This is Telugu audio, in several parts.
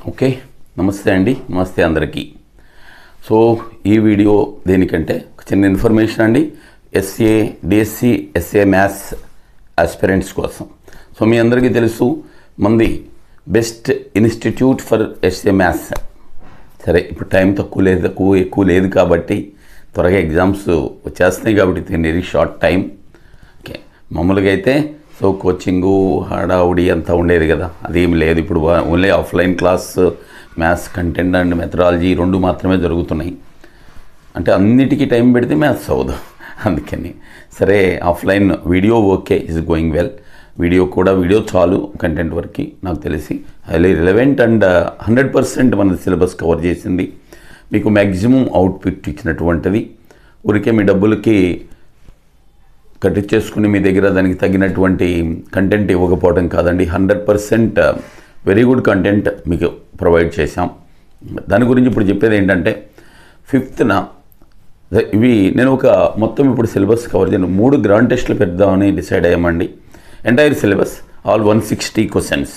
ఓకే, నమస్తే అండి, నమస్తే అందరికీ. సో ఈ వీడియో దేనికంటే ఒక చిన్న ఇన్ఫర్మేషన్ అండి, SA DSC SA maths aspirants కోసం. సో మీ అందరికీ తెలుసు మంది best institute for SA maths. సరే, ఇప్పుడు టైం ఎక్కువ లేదు కాబట్టి త్వరగా ఎగ్జామ్స్ వచ్చేస్తున్నాయి కాబట్టి వెరీ షార్ట్ టైం. ఓకే, మామూలుగా అయితే సో కోచింగు హడావుడి అంతా ఉండేది కదా, అదేమి లేదు. ఇప్పుడు only offline class maths content and methodology రెండు మాత్రమే జరుగుతున్నాయి. అంటే అన్నిటికీ టైం పెడితే మ్యాథ్స్ అవ్వదు, అందుకని సరే offline video okay is going well. Video చాలు కంటెంట్ వరకు నాకు తెలిసి హైలీ రిలవెంట్ అండ్ 100% మన సిలబస్ కవర్ చేసింది, మీకు మ్యాక్సిమం అవుట్పుట్ ఇచ్చినటువంటిది. ఊరికే మీ డబ్బులకి కట్టించేసుకుని మీ దగ్గర దానికి తగినటువంటి కంటెంట్ ఇవ్వకపోవడం కాదండి, 100% వెరీ గుడ్ కంటెంట్ మీకు ప్రొవైడ్ చేశాం. దాని గురించి ఇప్పుడు చెప్పేది ఏంటంటే 5th ఇవి నేను ఒక మొత్తం ఇప్పుడు సిలబస్ కవర్ చేయను, 3 గ్రాండ్ టెస్టులు పెడదామని డిసైడ్ అయ్యామండి. Entire syllabus all 160 questions.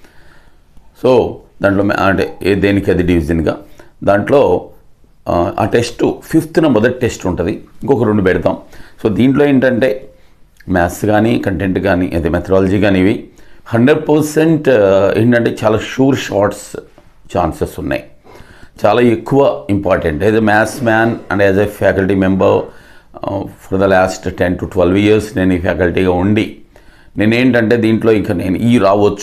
So దాంట్లో అంటే దేనికి అది డివిజన్గా దాంట్లో ఆ టెస్ట్ 5th మొదటి టెస్ట్ ఉంటుంది, ఇంకొక 2 పెడతాం. సో దీంట్లో ఏంటంటే మ్యాథ్స్ కానీ కంటెంట్ కానీ అదే మెథడాలజీ కానీ ఇవి 100% ఏంటంటే చాలా షూర్ షార్ట్స్ ఛాన్సెస్ ఉన్నాయి, చాలా ఎక్కువ important. As a maths man and as a faculty member for the last 10 to 12 years నేను ఈ ఫ్యాకల్టీగా ఉండి నేనేంటంటే దీంట్లో ఇంకా నేను ఇవి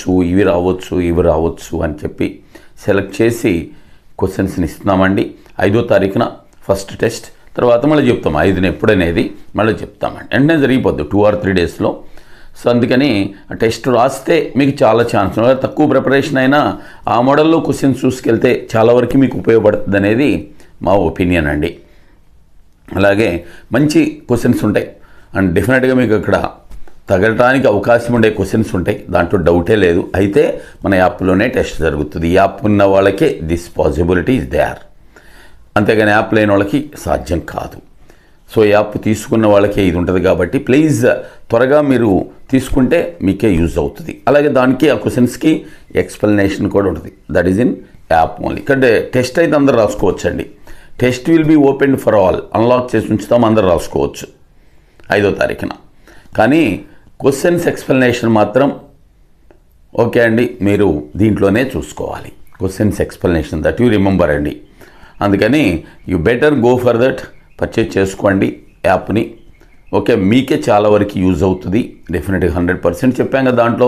రావచ్చు అని చెప్పి సెలెక్ట్ చేసి క్వశ్చన్స్ని ఇస్తున్నామండి. 5వ తారీఖున ఫస్ట్ టెస్ట్, తర్వాత మళ్ళీ చెప్తాం 5న ఎప్పుడనేది మళ్ళీ చెప్తామండి. వెంటనే జరిగిపోద్దు 2 or 3 daysలో. సో అందుకని ఆ టెస్ట్ రాస్తే మీకు చాలా ఛాన్స్, తక్కువ ప్రిపరేషన్ అయినా ఆ మోడల్లో క్వశ్చన్స్ చూసుకెళ్తే చాలా వరకు మీకు ఉపయోగపడుతుంది అనేది మా ఒపీనియన్ అండి. అలాగే మంచి క్వశ్చన్స్ ఉంటాయి అండ్ డెఫినెట్గా మీకు అక్కడ తగలటానికి అవకాశం ఉండే క్వశ్చన్స్ ఉంటాయి, దాంట్లో డౌటే లేదు. అయితే మన యాప్లోనే టెస్ట్ జరుగుతుంది, ఈ యాప్ ఉన్న వాళ్ళకే దిస్ పాసిబిలిటీ ఇస్ దేర్, అంతేగాని యాప్ లేని వాళ్ళకి సాధ్యం కాదు. సో యాప్ తీసుకున్న వాళ్ళకే ఇది ఉంటుంది కాబట్టి ప్లీజ్ త్వరగా మీరు తీసుకుంటే మీకే యూజ్ అవుతుంది. అలాగే దానికి ఆ క్వశ్చన్స్కి ఎక్స్ప్లెనేషన్ కూడా ఉంటుంది, that is in app only. ఇక్కడ టెస్ట్ అయితే అందరు రాసుకోవచ్చండి, test will be open for all, unlock చేసి ఉంచుతాం, అందరు రాసుకోవచ్చు 5వ తారీఖున. కానీ క్వశ్చన్స్ ఎక్స్ప్లెనేషన్ మాత్రం ఓకే అండి, మీరు దీంట్లోనే చూసుకోవాలి. Questions explanation that you remember అండి. అందుకని you better go for that, purchase చేసుకోండి యాప్ని. ఓకే, మీకే చాలా వరకు యూజ్ అవుతుంది డెఫినెట్గా 100% చెప్పాం కదా. దాంట్లో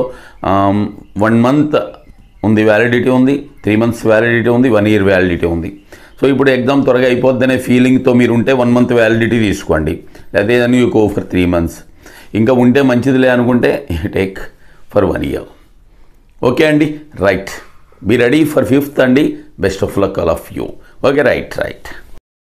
1 month ఉంది వ్యాలిడిటీ ఉంది, 3 months వ్యాలిడిటీ ఉంది, 1 year వ్యాలిడిటీ ఉంది. సో ఇప్పుడు ఎగ్జామ్ త్వరగా అయిపోద్దనే ఫీలింగ్తో మీరు ఉంటే 1 month వ్యాలిడిటీ తీసుకోండి, అదేదని యూ గో ఫర్ 3 months. ఇంకా ఉంటే మంచిదిలే అనుకుంటే టేక్ ఫర్ 1 year. ఓకే అండి, right, be ready for 5th అండి. Best of luck all of you. Okay, right.